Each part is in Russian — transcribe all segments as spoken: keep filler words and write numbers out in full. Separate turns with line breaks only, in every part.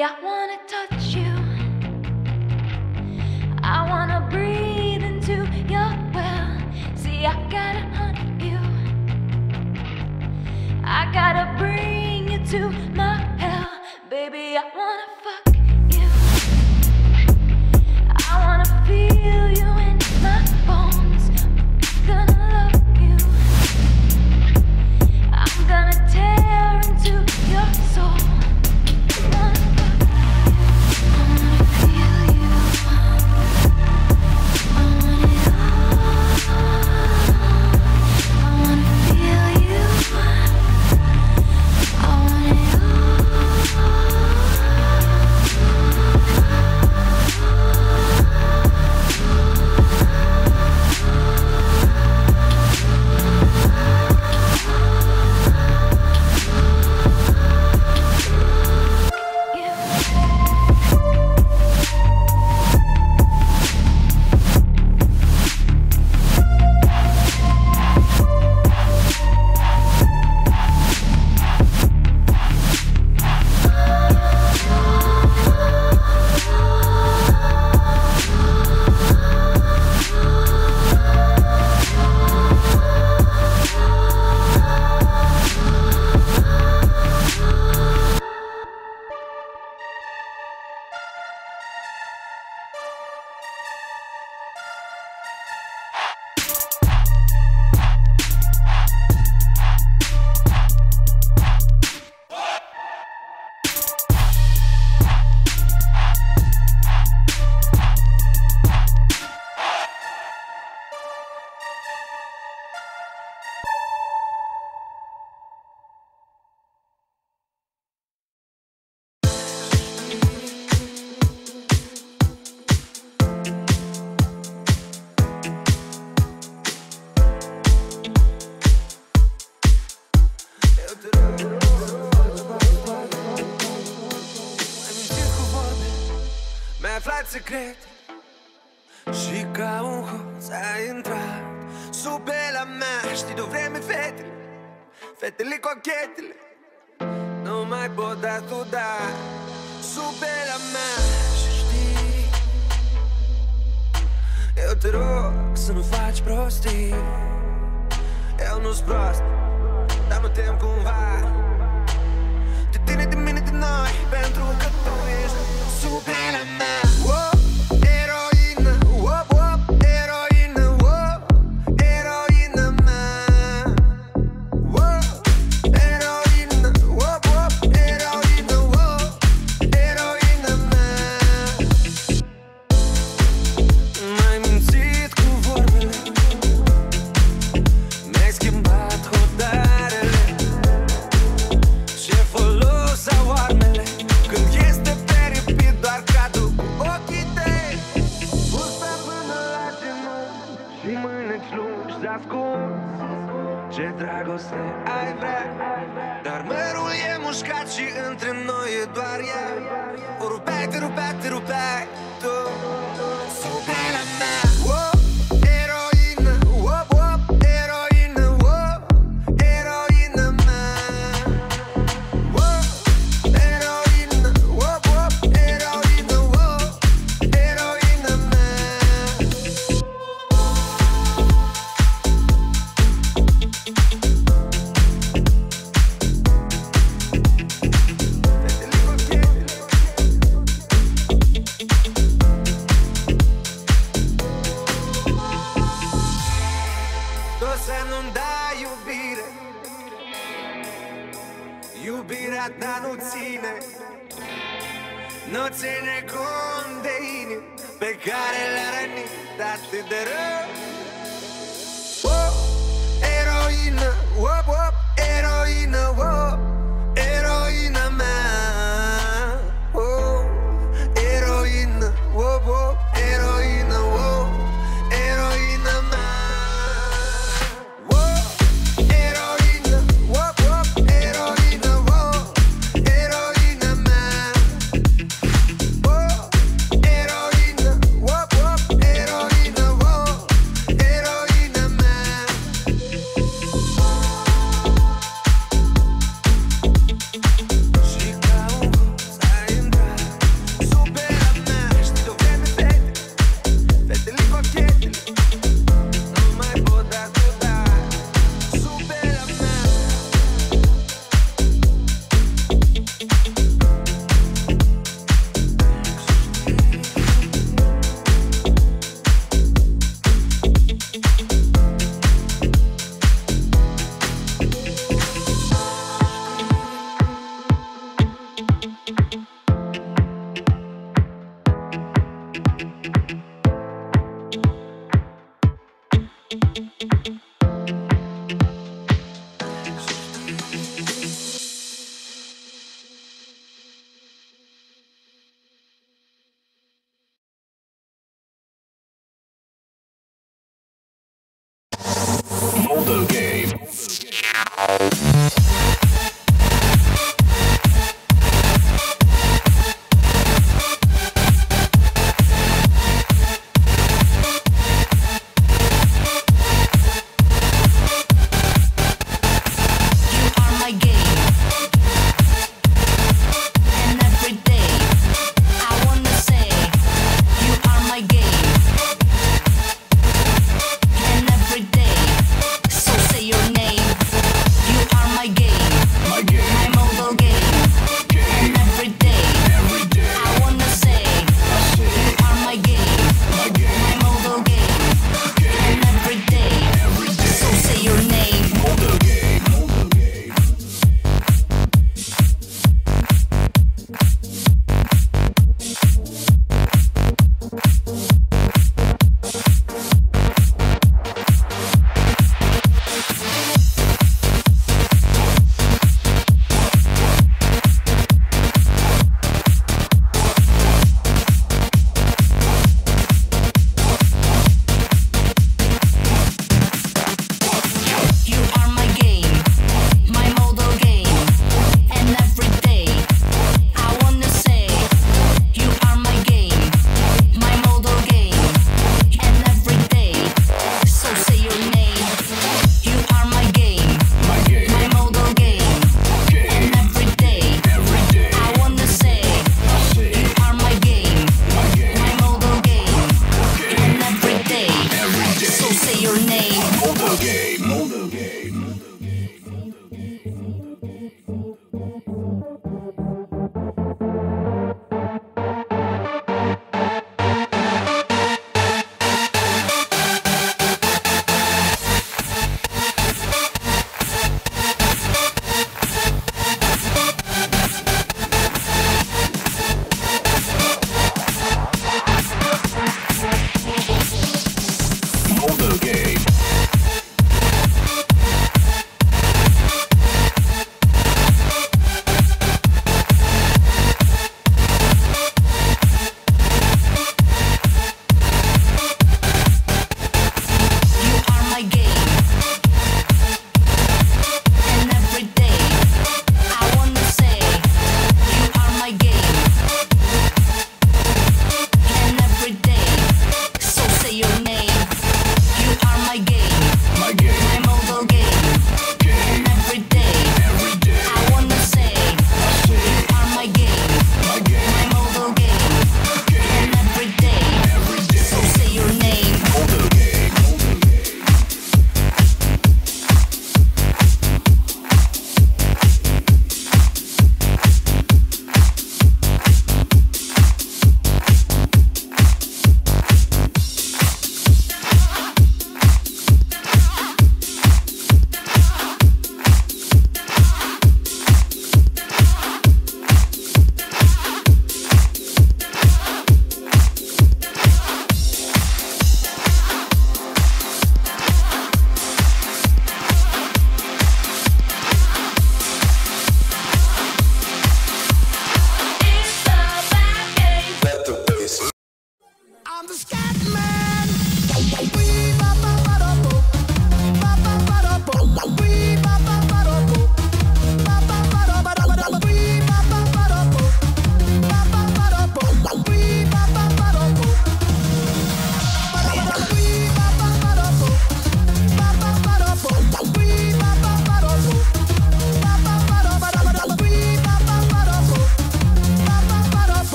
Baby, I wanna touch you. I wanna breathe into your well. See, I gotta hunt you. I gotta bring you to my hell. Baby, I wanna fuck you. I wanna feel you in my bones. I'm gonna love you. I'm gonna tear into your soul.
Secret și ca un hoț ai intrat sub pielea mea. Știi de-o vreme fetele, fetele cochetele nu mai pot da tu da sub pielea mea. Și știi, eu te rog să nu faci prostii. Eu nu-s prost, dar mă tem cumva de tine, de mine, de noi, pentru că tu ești sub pielea mea. Ce dragoste ai vrea, dar mărul e mușcat și între noi e doar ea. O rupeai, te rupeai, te rupeai tu sub pielea mea. Iubirea ta nu ține, nu ține cont de inimi pe care le-a rănit atât de rău. Oh, eroină, oh, oh, eroină, oh, eroină mea. Oh, eroină, oh, oh, eroină, oh, eroină mea.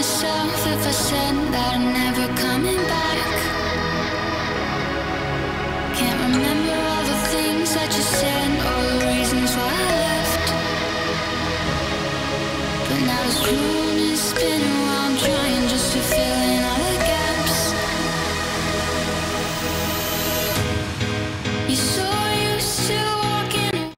myself if I said that I'm never coming back. Can't remember all the things that you said, all the reasons why I left. But now it's grown and spinning while I'm trying just to fill in all the gaps. You're so used to walking.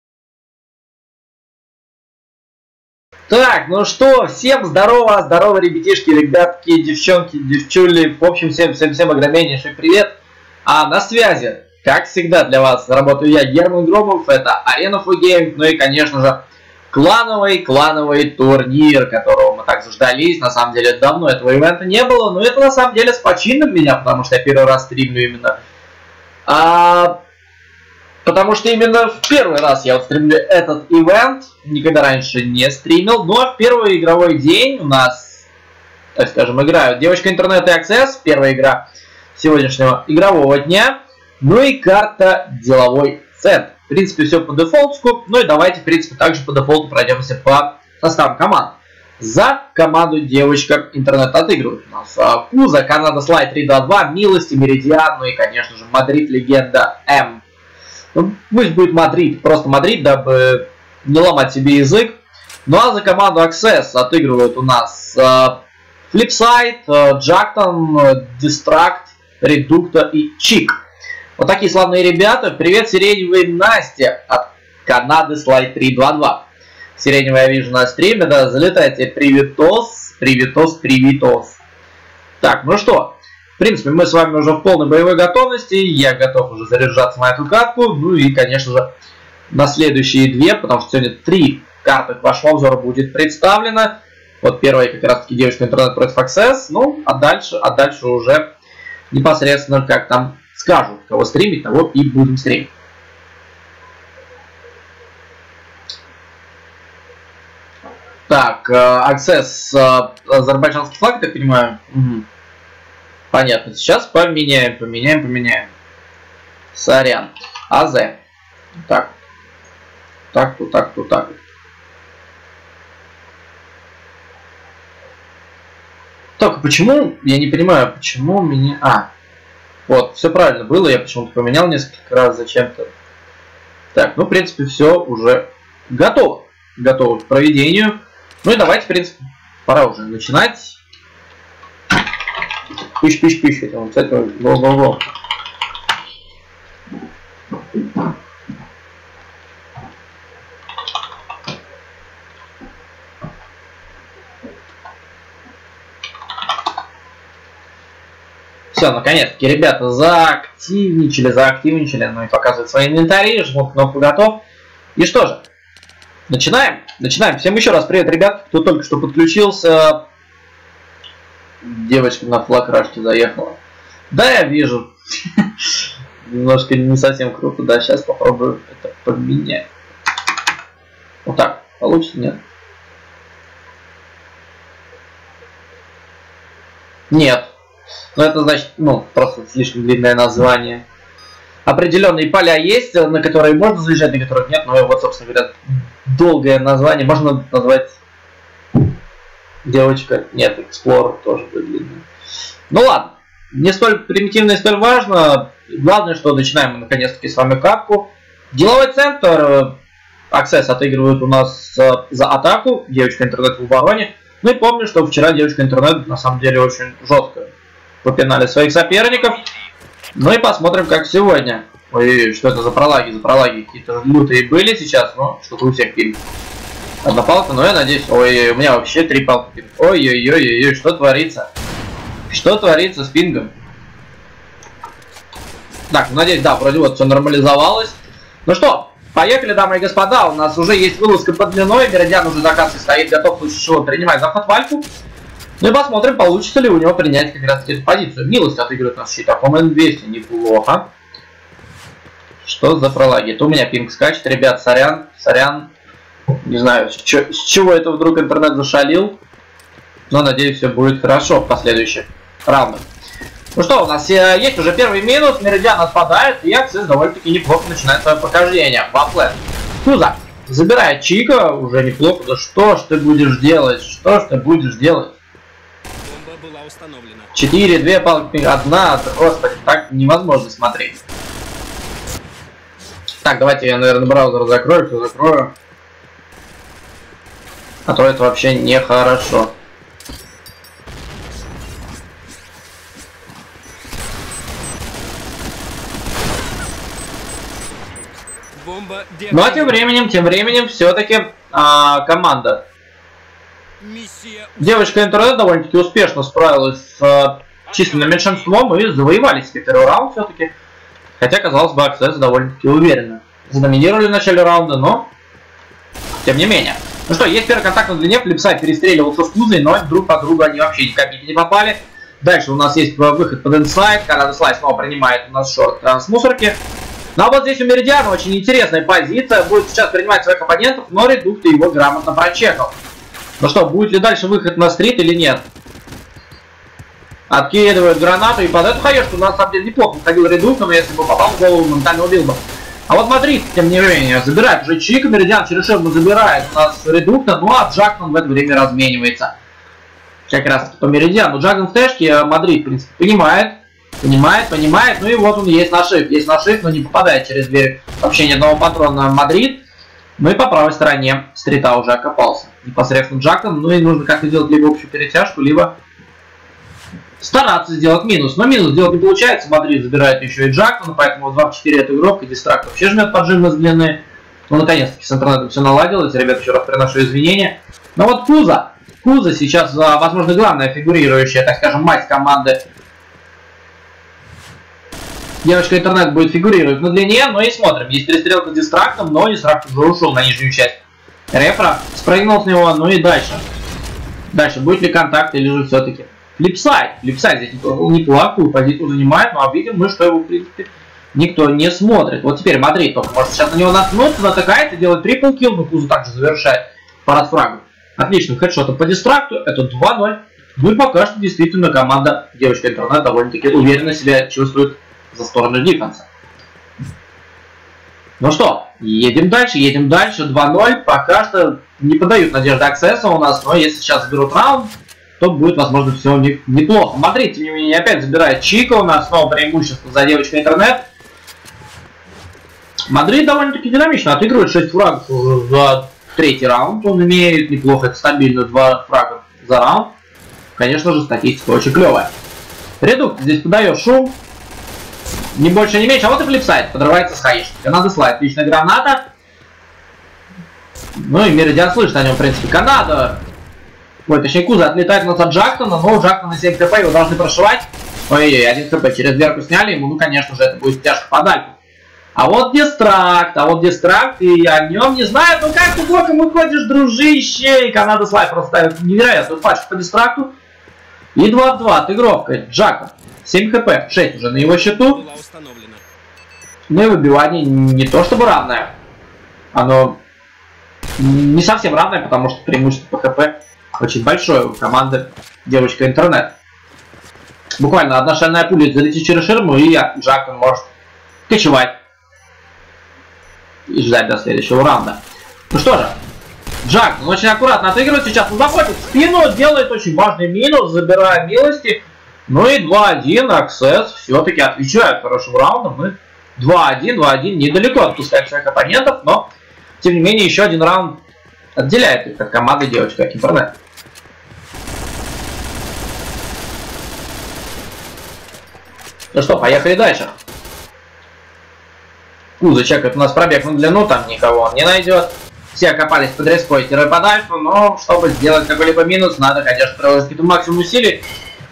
Так, ну что, всем здорово, здорово, ребятишки, ребятки, девчонки, девчули, в общем, всем, всем, всем огромнейший привет. А на связи, как всегда, для вас работаю я, Герман Громов, это Арена Фугейм, ну и, конечно же, клановый, клановый турнир, которого мы так заждались. На самом деле, давно этого ивента не было, но это на самом деле с почином меня, потому что я первый раз стримлю именно. А... Потому что именно в первый раз я вот стримлю этот ивент, никогда раньше не стримил, но в первый игровой день у нас, так скажем, играют Девочка Интернет и Access, первая игра сегодняшнего игрового дня, ну и карта Деловой Центр. В принципе, все по дефолту, ну и давайте, в принципе, также по дефолту пройдемся по составам команд. За команду Девочка Интернет отыгрывает у нас Куза, Канада Слай три два два, Милости, Меридиан, ну и, конечно же, Мадрид Легенда М. Ну, пусть будет Мадрид, просто Мадрид, дабы не ломать себе язык. Ну а за команду Access отыгрывают у нас Flipside, Джактон, Дистракт, Редукта и Чик. Вот такие славные ребята. Привет, Сиреневой Насте от Канады Слайд три два два. Сиреневая, я вижу на стриме, да, залетайте. Приветос, приветос, приветос. Так, ну что, в принципе, мы с вами уже в полной боевой готовности. Я готов уже заряжаться на эту катку. Ну и, конечно же, на следующие две, потому что сегодня три карты к вашему обзору будет представлено. Вот первая как раз таки Девочка Интернет против Access. Ну, а дальше, а дальше уже непосредственно, как там скажут, кого стримить, того и будем стримить. Так, Access, азербайджанский флаг, я так понимаю. Угу. Понятно. Сейчас поменяем, поменяем, поменяем. Сорян. АЗ. Так. Так, тут, так, тут, так. Только почему, я не понимаю, почему меня... А, вот, все правильно было, я почему-то поменял несколько раз зачем-то. Так, ну, в принципе, все уже готово. Готово к проведению. Ну и давайте, в принципе, пора уже начинать. Пыщ-пыщ-пыщ, это вот это во-во-во. Все, наконец-таки ребята заактивничали, заактивничали, ну и показывают свои инвентари, жмут кнопку готов. И что же, начинаем, начинаем. Всем еще раз привет, ребят, кто только что подключился. Девочка на флаграшке заехала. Да, я вижу. Немножко не совсем круто. Да, сейчас попробую это поменять. Вот так. Получится? Нет. Нет. Ну, это значит, ну, просто слишком длинное название. Определенные поля есть, на которые можно заезжать, на которых нет. Но вот, собственно говоря, долгое название. Можно назвать... Девочка, нет, Explorer тоже будет длинный. Ну ладно, не столь примитивно и столь важно. Главное, что начинаем мы наконец-таки с вами катку. Деловой центр. Access отыгрывает у нас за атаку. Девочка Интернет в обороне. Ну и помню, что вчера Девочка Интернет на самом деле очень жестко попинали своих соперников. Ну и посмотрим, как сегодня. Ой, что это за пролаги, за пролаги. Какие-то лютые были сейчас, но что-то у всех пили. Одна палка, но я надеюсь... Ой, у меня вообще три палки. Ой-ой-ой-ой, что творится? Что творится с пингом? Так, надеюсь, да, вроде вот все нормализовалось. Ну что, поехали, дамы и господа. У нас уже есть вылазка под длиной. Меридиан уже за кассой стоит, готов в случае чего принимать захват в альфу. Ну и посмотрим, получится ли у него принять как раз эту позицию. Милость отыгрывает нас щитаком эн двести, неплохо. Что за пролаги? Это у меня пинг скачет, ребят, сорян, сорян. Не знаю, с, чё, с чего это вдруг интернет зашалил. Но надеюсь, все будет хорошо в последующих раундах. Ну что, у нас э, есть уже первый минус. Меридиан отпадает, и Access довольно-таки неплохо начинает свое прохождение. Вафлет. Куза забирает Чика, уже неплохо. Да что ж ты будешь делать? Что ж ты будешь делать? четыре, две палки, одна, просто так невозможно смотреть. Так, давайте я, наверное, браузер закрою, все закрою. А то это вообще нехорошо. Ну а тем временем, тем временем, все-таки а, команда. Девочка интернет довольно-таки успешно справилась с а, численным меньшинством и завоевали себе первый раунд все-таки. Хотя, казалось бы, Access довольно-таки уверенно задоминировали в начале раунда, но тем не менее. Ну что, есть первый контакт на длине, Флипсайд перестреливался с Кузой, но друг по другу они вообще ни капельки не попали. Дальше у нас есть выход под инсайд, Канада Слайд снова принимает у нас шорт с мусорки. Ну а вот здесь у Меридиана очень интересная позиция, будет сейчас принимать своих оппонентов, но Редукт его грамотно прочекал. Ну что, будет ли дальше выход на стрит или нет? Откидывают гранату, и под эту хаешку на самом деле неплохо ходил Редукт, но если бы попал в голову, моментально убил бы. А вот Мадрид, тем не менее, забирает уже Чика, Меридиан через ширму забирает у нас Редукта, ну а Джактон в это время разменивается. Как раз таки по Меридиану. Джактон в тэшке, Мадрид, в принципе, понимает, понимает, понимает, ну и вот он есть нашив, есть нашив, но не попадает через дверь вообще ни одного патрона Мадрид. Ну и по правой стороне стрита уже окопался непосредственно Джактон, ну и нужно как-то делать либо общую перетяжку, либо стараться сделать минус. Но минус сделать не получается. Мадрид забирает еще и Джактона, поэтому два в четыре эту игру, и Дистракт вообще жмет поджим из длины. Ну, наконец-таки с интернетом все наладилось. Ребят, еще раз приношу извинения. Но вот Куза. Куза сейчас, возможно, главная фигурирующая, так скажем, мать команды. Девочка интернет будет фигурировать на длине, но и смотрим. Есть перестрелка с Дистрактом, но Дистракт уже ушел на нижнюю часть рефра. Спрыгнул с него, ну и дальше. Дальше будет ли контакт или же все-таки Флипсайд. Флипсайд здесь неплохую позицию занимает, но видим мы, что его, в принципе, никто не смотрит. Вот теперь Мадрид только может сейчас на него наткнуться, натыкает и делает трипл килл, но Кузу также завершает парад фрагов. Отлично, хедшотом по Дистракту, это два ноль. Ну и пока что действительно команда Девочка интернет довольно-таки уверенно себя чувствует за сторону дефенса. Ну что, едем дальше, едем дальше, два ноль. Пока что не подают надежды Access у нас, но если сейчас заберут раунд, то будет, возможно, все у них неплохо. Мадрид, тем не менее, опять забирает Чика, у нас снова преимущество за Девочкой интернет. Мадрид довольно-таки динамично отыгрывает шесть фрагов уже за третий раунд. Он имеет неплохо, это стабильно два фрага за раунд. Конечно же, статистика очень клевая. Редукт здесь подает шум. Ни больше, ни меньше. А вот и Флипсайд подрывается с хаишки. Канада Слайд, отличная граната. Ну и Меридиан слышит о нем, в принципе. Канада. Ой, точнее, Куза отлетает на Джактона, но у Джактона семь хп, его должны прошивать. Ой-ой-ой, один хп через дверку сняли ему, ну, конечно же, это будет тяжко подальку. А вот Дистракт, а вот Дистракт, и о нем не знаю, ну как ты боком выходишь, дружище. И Канада Слайд просто ставит невероятную пачку по Дистракту. И два в два, отыгровка. Джактон, семь хп, шесть уже на его счету. Ну и выбивание не то чтобы равное. Оно не совсем равное, потому что преимущество по хп очень большое у команды Девочка интернет. Буквально одна шальная пуля залетит через ширму, и Джактон может кочевать и ждать до следующего раунда. Ну что же, Джактон очень аккуратно отыгрывает сейчас, он заходит в спину, делает очень важный минус, забирая милости. Ну и два один, Access все-таки отвечает хорошим раундом. И два один, два один, недалеко отпускает своих оппонентов, но тем не менее еще один раунд отделяет их от команды Девочка интернет. Ну что, поехали дальше. Куза чекает у нас пробег на длину, там никого он не найдет. Все окопались под респой, тире подальше, но чтобы сделать какой-либо минус, надо, конечно, приложить какие-то максимум усилий.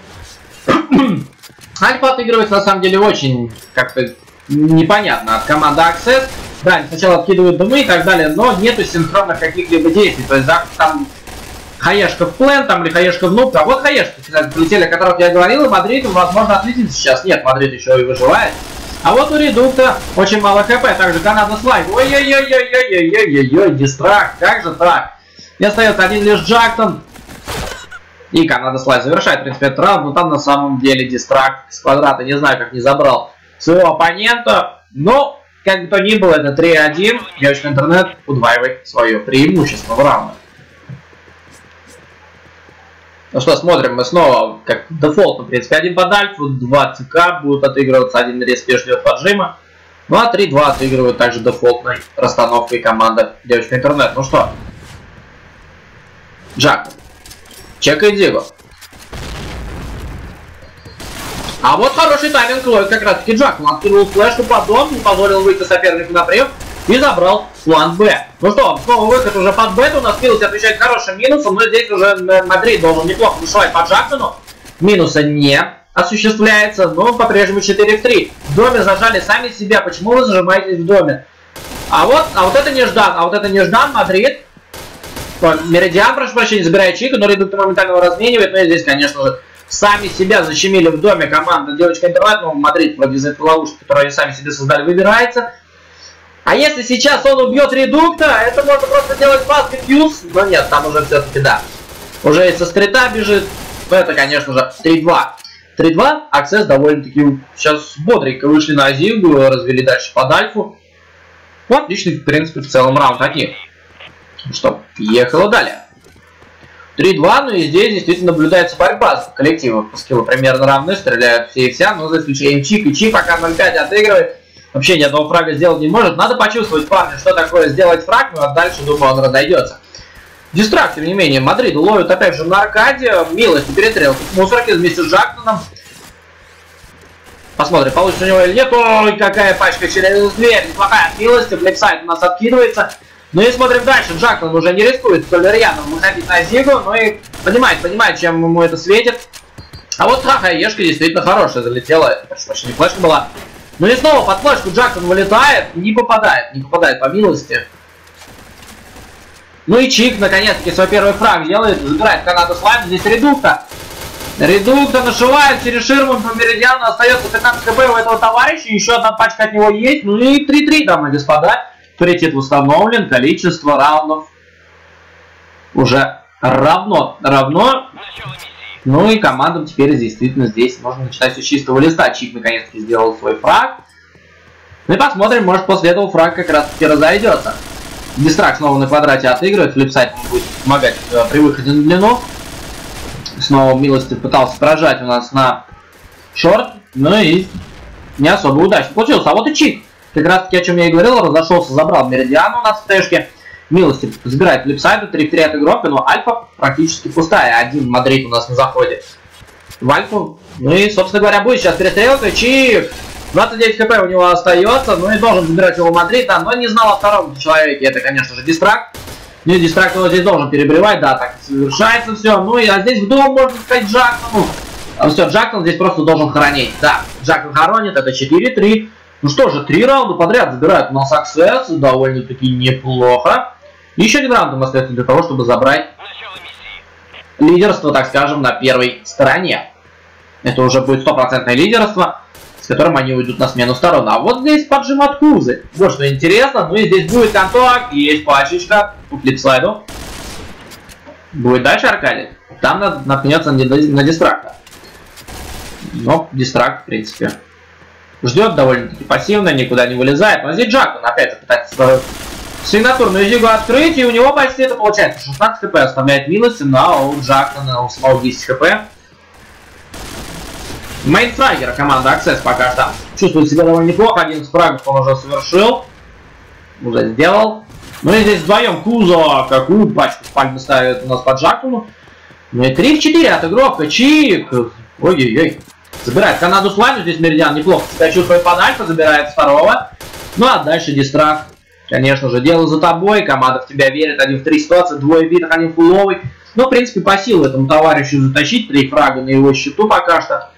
Альфа отыгрывается на самом деле очень как-то непонятно от команды Access. Да, они сначала откидывают дымы и так далее, но нету синхронных каких-либо действий. То есть да, там хаешка в плен, там или хаешка в нуб. А вот хаешки, кстати, полетели, о которых я говорил, и Мадрид, возможно, отлетит сейчас. Нет, Мадрид еще и выживает. А вот у Редукта очень мало хп, также Канада Слайд. Ой-ой-ой-ой-ой-ой-ой-ой-ой, Дистракт, как же так? И остается один лишь Джактон. И Канада Слайд завершает, в принципе, этот раунд, но там на самом деле Дистракт с квадрата, не знаю, как не забрал своего оппонента. Но, как бы то ни было, это три один. Девочка интернет удваивает свое преимущество в раунде. Ну что, смотрим мы снова, как дефолт, в принципе, один под альфу, два ЦК будут отыгрываться, один респе ждет поджима. Ну а три-два отыгрывают также дефолтной расстановкой команда Девочка Интернет. Ну что, Джак, чекай Диго. А вот хороший тайминг ловит как раз таки Джак. Он откинул флешку под дом, не позволил выйти сопернику на прием и забрал фланг Б. Ну что, снова выход уже под Б. У нас Милос отвечает хорошим минусом, но здесь уже Мадрид должен неплохо вышивать по Джаксону. Минуса не осуществляется, но по-прежнему четыре в три. В доме зажали сами себя. Почему вы зажимаетесь в доме? А вот, а вот это неждан, а вот это неждан, Мадрид. Меридиан, прошу прощения, забирает Чика, но редукт моментально его разменивает. Но здесь, конечно же, сами себя защемили в доме команда Девочка Интернет. Но Мадрид вроде из этой ловушки, которую они сами себе создали, выбирается. А если сейчас он убьет редукта, это можно просто делать фаст дефьюз. Но нет, там уже все-таки да. Уже и со стрита бежит. Но это, конечно же, три-два. три-два, Аксесс довольно-таки сейчас бодренько вышли на Зигу, развели дальше под альфу. Вот, отличный, в принципе, в целом раунд таких. Ну что, ехало далее. три-два, ну и здесь действительно наблюдается борьба. Коллективы по скиллу примерно равны, стреляют все и вся, но за исключением Чик. И Чик пока ноль пять отыгрывает. Вообще ни одного фрага сделать не может. Надо почувствовать, парни, что такое сделать фраг, ну а дальше, думаю, он разойдется. Дистракт, тем не менее, Мадрид ловит опять же на аркаде. Милость перестрел в мусорке вместе с Джаксоном. Посмотрим, получится у него или нет. Ой, какая пачка через дверь. Неплохая от Милости. Флипсайд у нас откидывается. Ну и смотрим дальше. Джаксон уже не рискует столь рьяно выходить на Зигу. Ну и понимает, понимает, чем ему это светит. А вот ха-ха-ешка действительно хорошая залетела. Почти не флешка была. Ну и снова под флешку Джаксон вылетает. Не попадает. Не попадает по Милости. Ну и Чик, наконец-таки, свой первый фраг делает, забирает Канаду слайм, здесь редукта. Редукта нашивает через ширму по Меридиану, остается пятнадцать хп у этого товарища, еще одна пачка от него есть, ну и три-три, дамы и господа. Паритет установлен, количество раундов уже равно, равно. Ну и командам теперь действительно здесь можно начинать все с чистого листа. Чик наконец-таки сделал свой фраг. Ну и посмотрим, может после этого фраг как раз таки разойдется. Дистракт снова на квадрате отыгрывает, флипсайд будет помогать э, при выходе на длину. Снова Милости пытался прожать у нас на шорт, ну и не особо удачно получилось. А вот и Чик, как раз таки о чем я и говорил, разошелся, забрал Меридиану на стэшке. Милости забирает флипсайду, три в три от игрока, но альфа практически пустая. Один Мадрид у нас на заходе в альфу. Ну и, собственно говоря, будет сейчас перестрелка. Чик! двадцать девять хп у него остается, ну и должен забирать его Мадрид, да, но не знал о втором человеке, это, конечно же, Дистракт. Ну и Дистракт его здесь должен перебривать, да, так совершается все. Ну и а здесь в дом, можно сказать, Джаксону. А все, Джаксон здесь просто должен хоронить. Да, Джаксон хоронит, это четыре-три. Ну что же, три раунда подряд забирают у нас Аксесс, довольно-таки неплохо. Еще один раунд им остается для того, чтобы забрать лидерство, так скажем, на первой стороне. Это уже будет стопроцентное лидерство, с которым они уйдут на смену сторон. А вот здесь поджим от Кузы. Вот что интересно. Ну и здесь будет контакт. Есть пачечка по флипслайду. Будет дальше аркадить. Там наткнется на Дистракта. Но Дистракт, в принципе, ждет довольно-таки пассивно, никуда не вылезает. Но здесь Джаксон опять же пытается свою сигнатурную Зигу открыть. И у него почти это получается. шестнадцать хп оставляет Милости, но у Джаксона у самого десять хп. Мейнфрагера команда Аксесс пока что чувствует себя довольно неплохо. одиннадцать фрагов он уже совершил. Уже сделал. Ну и здесь вдвоем Кузо какую пачку в пальмы ставит у нас по Джаксону. Ну и три в четыре от игрока. Чик. Ой-ой-ой. Забирает Канаду слайм. Здесь Меридиан неплохо себя чувствует под альфа. Забирает второго. Ну а дальше Дистракт. Конечно же, дело за тобой. Команда в тебя верит. Один в три ситуации. Двое битых, один фуловый. Ну, в принципе, по силу этому товарищу затащить. Три фрага на его счету пока что.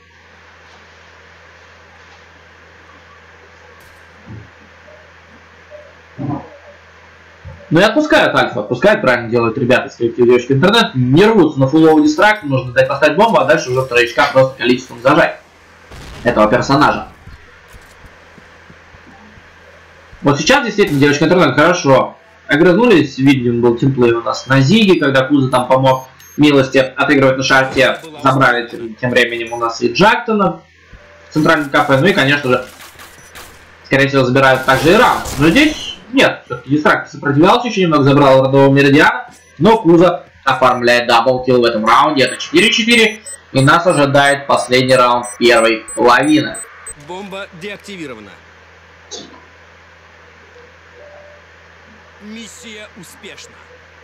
Ну и отпускают альфа, отпускают, правильно делают ребята с коллектива Девочки Интернет. Не рвутся на фуловый дистракт, нужно дать поставить бомбу, а дальше уже втроечка просто количеством зажать этого персонажа. Вот сейчас действительно Девочка Интернет хорошо огрызнулись. Видим, был тимплей у нас на Зиге, когда Куза там помог Милости отыгрывать на шарте. Забрали тем, тем временем у нас и Джактона в центральном кафе. Ну и, конечно же, скорее всего, забирают также и раунд. Но здесь нет, все-таки Дистракт сопротивлялся, еще немного забрал родового Меридиана, но Куза оформляет даблкил в этом раунде. Это четыре четыре. И нас ожидает последний раунд первой половины.
Бомба деактивирована. Миссия успешна.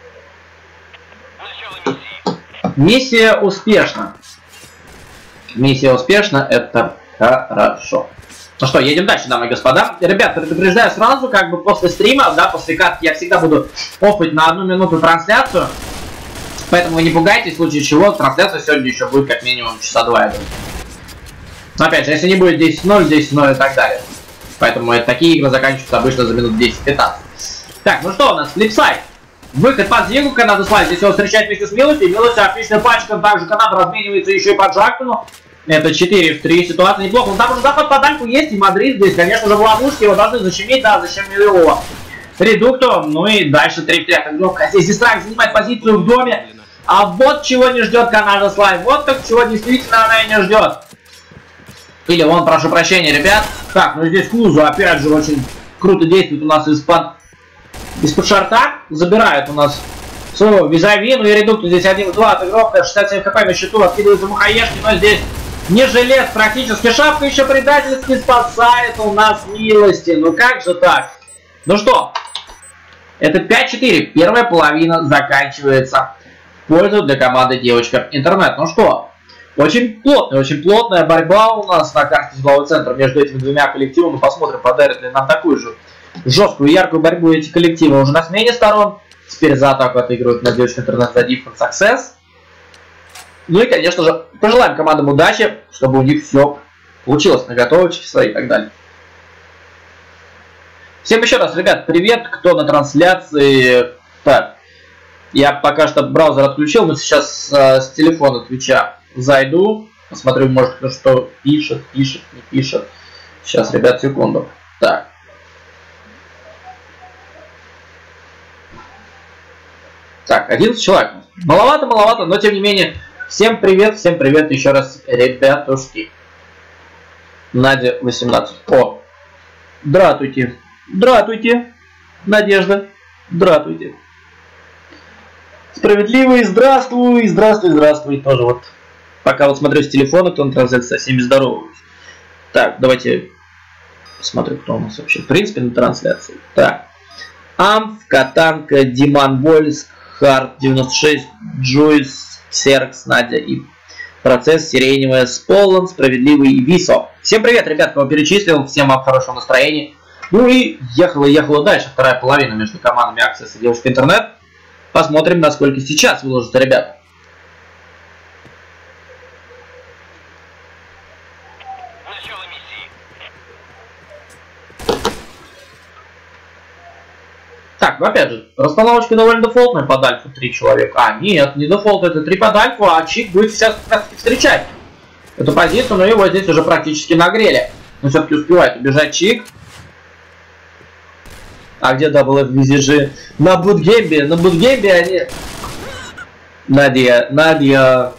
Начало миссии.
Миссия успешна. Миссия успешна, это хорошо. Ну что, едем дальше, дамы и господа. Ребят, предупреждаю сразу, как бы после стрима, да, после катки я всегда буду оффать на одну минуту трансляцию. Поэтому вы не пугайтесь, в случае чего трансляция сегодня еще будет как минимум часа два, я думаю. Но опять же, если не будет десять ноль, десять ноль и так далее. Поэтому это, такие игры заканчиваются обычно за минут десять-пятнадцать. Так, ну что у нас, флипсайд. Выход под Зигу, Канада слайд. Здесь его встречать вместе с Милоти. Милоти отличным пальчиком, также Канада разменивается еще и по Джактону. Это четыре в три, ситуация неплохо. Но там уже заход по дальку есть, и Мадрид здесь, конечно же, в ловушке. Его должны защемить, да, защемили его. Редукто, ну и дальше три в три. Здесь Дистракт занимает позицию в доме. А вот чего не ждет Канада слайд. Вот так чего действительно она и не ждет. Или он, прошу прощения, ребят. Так, ну здесь Кузу опять же очень круто действует у нас из-под из-под шарта. Забирают у нас своего визави. Ну и Редукто здесь один в два. Отыгровка, шестьдесят семь хп на счету. Откидывается Мухаешки, но здесь не желез практически. Шапка еще предательски спасает у нас Милости. Ну как же так? Ну что, это пять четыре. Первая половина заканчивается в пользу для команды Девочка Интернет. Ну что, очень плотная, очень плотная борьба у нас на карте силового центра между этими двумя коллективами. Посмотрим, подарят ли нам такую же жесткую, яркую борьбу эти коллективы уже на смене сторон. Теперь за атаку отыгрывают на Девочка Интернет за Different Success. Ну и, конечно же, пожелаем командам удачи, чтобы у них все получилось, наготовочки свои и так далее. Всем еще раз, ребят, привет, кто на трансляции. Так, я пока что браузер отключил, но сейчас э, с телефона Твича зайду, посмотрю, может кто что пишет, пишет, не пишет. Сейчас, ребят, секунду. Так. Так, одиннадцать человек. Маловато, маловато, но тем не менее. Всем привет, всем привет еще раз, ребятушки. Надя восемнадцать. О, здравствуйте. Здравствуйте, Надежда. Здравствуйте. Справедливый, здравствуй, здравствуй, здравствуй. Тоже вот. Пока вот смотрю с телефона, кто на трансляции, со всеми здороваюсь. Так, давайте посмотрю, кто у нас вообще. В принципе, на трансляции. Так. Амф, Катанка, Диман Вольск, Хард девяносто шесть, Джойс, Серкс, Надя и Процесс, Сиреневая, Сполан, Справедливый и Висо. Всем привет, ребят, кого перечислил, всем вам хорошего настроения. Ну и ехала-ехала дальше, вторая половина между командами Access и Девушка Интернет. Посмотрим, насколько сейчас выложатся ребята.
Начало миссии.
Так, ну опять же, расстановочка довольно дефолтная под альфу, три человека. А, нет, не дефолт, это три под альфу, а Чик будет сейчас как раз встречать эту позицию, но его здесь уже практически нагрели. Но все-таки успевает убежать Чик. А где дабл эф би зет джи? На бутгембе, на бутгембе они... Надя, Надя...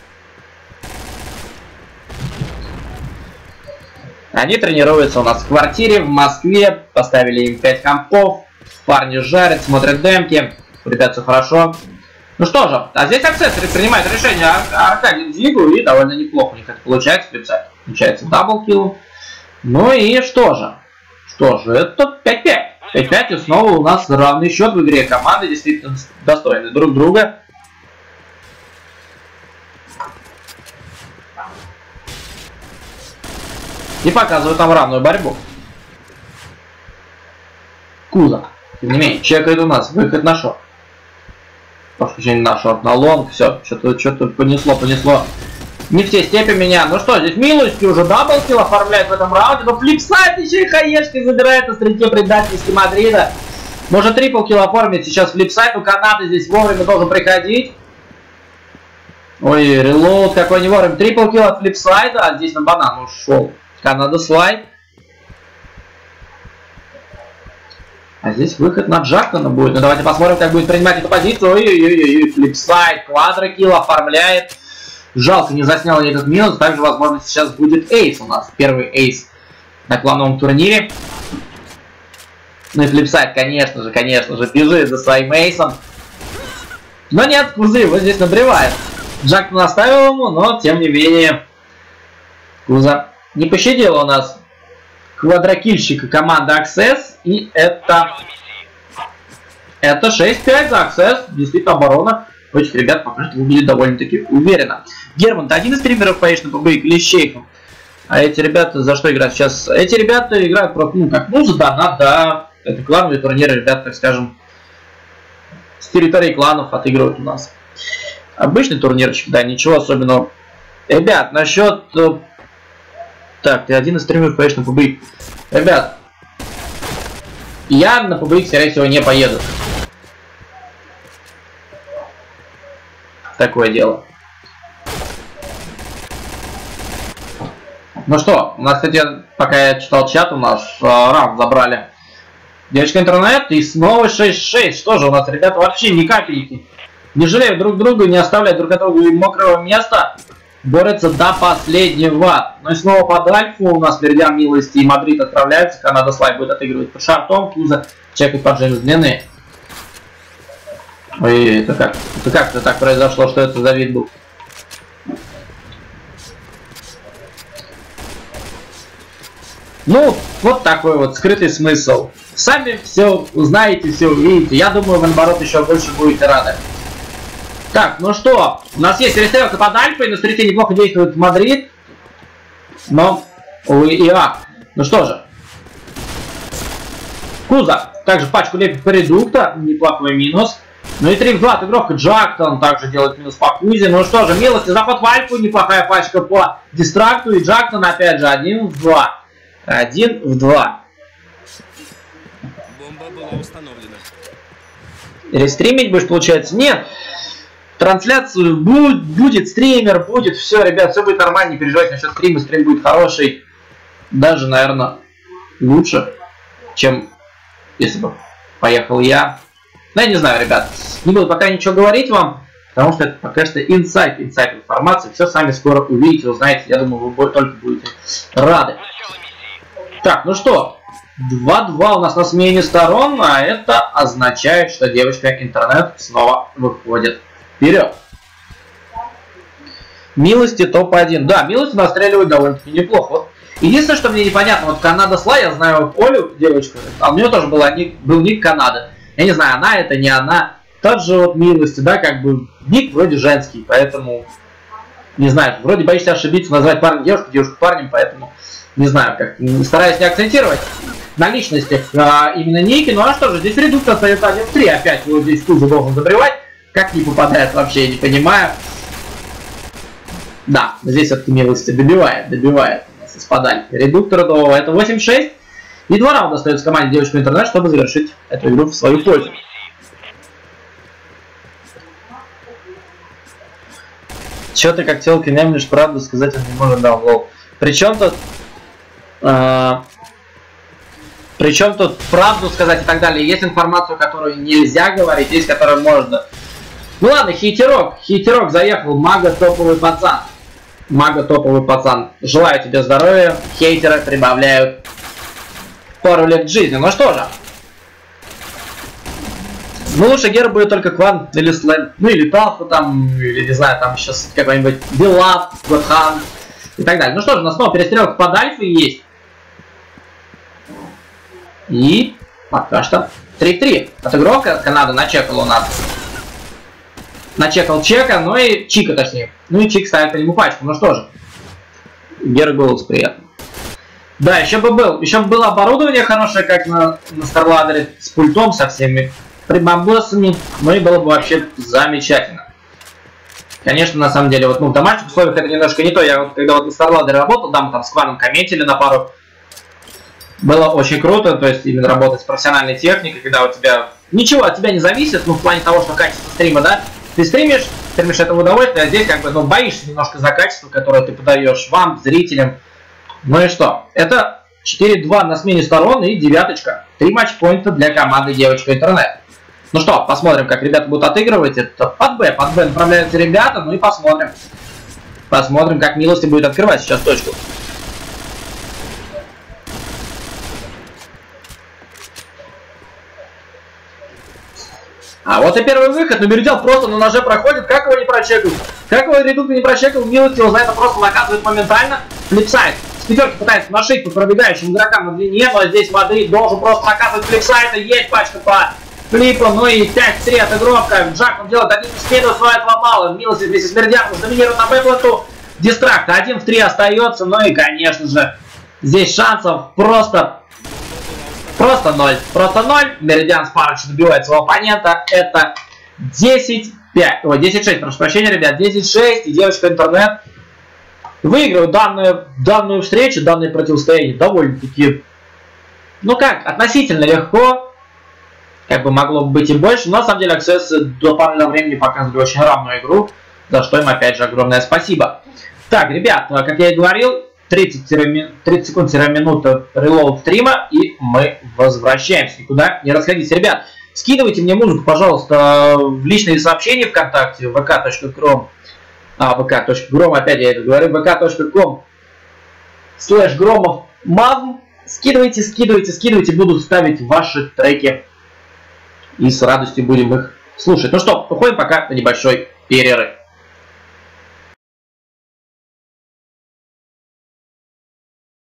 Они тренируются у нас в квартире в Москве, поставили им пять компов. Парни жарят, смотрят демки. У ребят все хорошо. Ну что же, а здесь Access принимает решение Аркадий Зигу, и довольно неплохо у них это получается. Флипсайд получается даблкил. Ну и что же? Что же, это пять пять. пять пять, и снова у нас равный счет в игре. Команды действительно достойны друг друга. И показывают там равную борьбу. Куза. Тем не менее, чекает у нас выход на шорт. Прошу прощения, на шорт, на лонг. Все, что-то что-то понесло, понесло. Не в те степи меня. Ну что, здесь Милости уже даблкил оформляет в этом раунде. Но флипсайд еще и хаешки забирает на стрельке предательности Мадрида. Может триплкил оформить сейчас флипсайд. У Канады здесь вовремя должен приходить. Ой, релоуд какой не вовремя. Триплкил от флипсайда. А здесь на банан ушел. Канада слайд. А здесь выход на Джактона будет. Ну давайте посмотрим, как будет принимать эту позицию. Ой-ой-ой, флипсайд, квадрокилл оформляет. Жалко, не заснял я этот минус. Также, возможно, сейчас будет эйс у нас. Первый эйс на клановом турнире. Ну и флипсайд, конечно же, конечно же, бежит за своим эйсом. Но нет, Куза его здесь набревает. Джак наставил ему, но тем не менее Куза не пощадила у нас квадрокильщика команды Access. И это... Это шесть пять за Access. Действительно, оборона у этих ребят пока что выглядит довольно-таки уверенно. Герман, ты один из стримеров поедешь на пэ бэ или с Шейхом? А эти ребята за что играют сейчас? Эти ребята играют просто, ну, как, ну, за донат, да. Это клановые турниры, ребята, так скажем, с территории кланов отыгрывают у нас. Обычный турнирчик, да, ничего особенного. Ребят, насчет... Так, ты один из стримеров поедешь на пэ бэ. Ребят, я на пэ бэ, скорее всего, не поеду. Такое дело. Ну что, у нас, кстати, пока я читал чат, у нас э, раунд забрали. Девочка интернет и снова шесть шесть. Что же у нас, ребята, вообще ни капельки не жалеют друг друга, не оставляют друг от друга мокрого места. Борются до последнего. Ну и снова под альфу у нас впереди Милости и Мадрид отправляются. Канада Слайд будет отыгрывать под шартом. Куза чекает под Джеймс длины. Ой, это как? Это как это так произошло? Что это за вид был? Ну, вот такой вот скрытый смысл. Сами все узнаете, все увидите. Я думаю, вы наоборот еще больше будете рады. Так, ну что, у нас есть перестрелка под Альфой, на стрите неплохо действует Мадрид. Но, увы и ах. Ну что же. Куза также пачку лепит по редукта, неплохой минус. Ну и три в два отыгровка. Джактон также делает минус по Кузе. Ну что же, Милости, заход в Альфу, неплохая пачка по Дистракту. И Джактон опять же один в два. один в два.
Бомба была установлена.
Рестримить будешь, получается? Нет. Трансляцию будет, будет стример, будет все, ребят, все будет нормально, не переживайте насчет стрима, стрим будет хороший. Даже, наверное, лучше, чем если бы поехал я. Ну, я не знаю, ребят, не буду пока ничего говорить вам, потому что это пока что инсайт, инсайт информации. Все сами скоро увидите, узнаете, я думаю, вы только будете рады. Так, ну что, два два у нас на смене сторон, а это означает, что девочка интернет снова выходит вперед. Милости топ один. Да, Милости настреливают довольно-таки неплохо. Вот. Единственное, что мне непонятно, вот Канада Слай, я знаю Олю, девочку, а у нее тоже была ник, был ник Канада. Я не знаю, она это, не она. Тот же вот Милости, да, как бы ник вроде женский, поэтому не знаю, вроде боишься ошибиться, назвать парня девушку, девушку парнем, поэтому не знаю, как, стараюсь не акцентировать на личностях а, именно ники. Ну а что же, здесь редукт остается один в три, опять вот здесь Куза должен забревать. Как не попадает, вообще я не понимаю. Да, здесь все-таки Милости добивает, добивает из-под альфа редуктора до это восемь шесть. И два раунда остается команде девочку интернет, чтобы завершить эту игру в свою пользу. Че ты как телка немнешь, правду сказать он не может, да, лол. Причем тут... Э, причем тут правду сказать и так далее. Есть информацию, которую нельзя говорить, есть которую можно. Ну ладно, хейтерок, хейтерок заехал, мага топовый пацан. Мага топовый пацан. Желаю тебе здоровья, хейтеры прибавляют пару лет к жизни. Ну что же. Ну лучше гер будет только Кван или Слэм. Ну или Талфу там, или не знаю, там сейчас какой-нибудь Билав, Готхан и так далее. Ну что же, у нас снова перестрелка под альфой есть. И пока что три три. Отыгровка Канада начекала у нас. Начекал Чека, ну и Чика точнее. Ну и Чик ставит по нему пачку. Ну что же. Гер голос приятно. Да, еще бы был. Еще бы было оборудование хорошее, как на, на Старладере, с пультом, со всеми прибамбосами. Ну и было бы вообще замечательно. Конечно, на самом деле, вот ну, в домашних условиях это немножко не то. Я вот когда вот на Старладере работал, да, мы там с Кваном комментили на пару. Было очень круто, то есть именно работать с профессиональной техникой, когда у тебя ничего от тебя не зависит, ну в плане того, что качество стрима, да, ты стримишь, стримишь это в удовольствие, а здесь как бы, ну, боишься немножко за качество, которое ты подаешь вам, зрителям. Ну и что? Это четыре два на смене сторон и девяточка. Три матчпоинта для команды девочка интернет. Ну что, посмотрим, как ребята будут отыгрывать. Это под Б, под Б направляются ребята, ну и посмотрим. Посмотрим, как Милости будет открывать сейчас точку. А вот и первый выход, но Меридиан просто на ноже проходит, как его не прочекал? Как его Редут не прочекал, Милоти его за это просто наказывает моментально. Флипсайд. С пятерки пытается нашить по пробегающим игрокам на длине, но здесь Мадрид должен просто наказывать флипсайда. Есть пачка по флипу, ну и пять-три от игровка. Джак он делает один из минус, но этого мало. Милоти вместе с Меридианом доминирует на бэкпленту. Дистракт один в три остается, ну и конечно же, здесь шансов просто... Просто ноль. Просто ноль. Меридиан с парочки добивает своего оппонента. Это десять пять. Ой, десять шесть, прошу прощения, ребят. десять шесть. И девочка интернет выигрывают данную, данную встречу, данное противостояние довольно-таки, ну как, относительно легко. Как бы могло бы быть и больше. Но на самом деле Access до парного времени показывали очень равную игру. За что им опять же огромное спасибо. Так, ребят, как я и говорил, тридцать секунд-минута релоуд стрима, и мы возвращаемся. Никуда не расходитесь. Ребят, скидывайте мне музыку, пожалуйста, в личные сообщения ВКонтакте, вэ ка точка ком, а, вэ ка точка гром, опять я это говорю, вэ ка точка ком слэш громов мазм. Скидывайте, скидывайте, скидывайте, буду ставить ваши треки, и с радостью будем их слушать. Ну что, уходим пока на небольшой перерыв.